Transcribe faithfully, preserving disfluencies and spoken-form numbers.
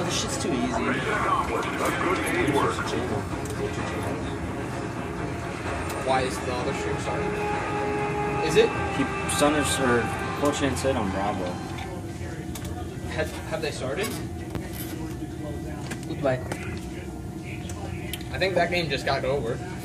this shit's too easy. Why is the other stream starting? Is it? Keep Stunners or full chance hit on Bravo. Have, have they started? Goodbye. I think that game just got over.